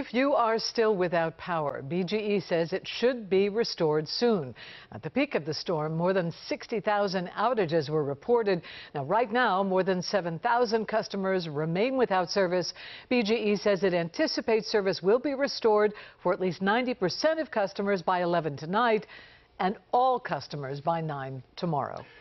If you are still without power, BGE says it should be restored soon. At the peak of the storm, more than 60,000 outages were reported. Now, right now, more than 7,000 customers remain without service. BGE says it anticipates service will be restored for at least 90% of customers by 11 tonight and all customers by 9 tomorrow.